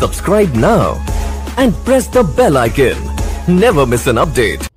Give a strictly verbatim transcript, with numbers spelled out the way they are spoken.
Subscribe now and press the bell icon. Never miss an update.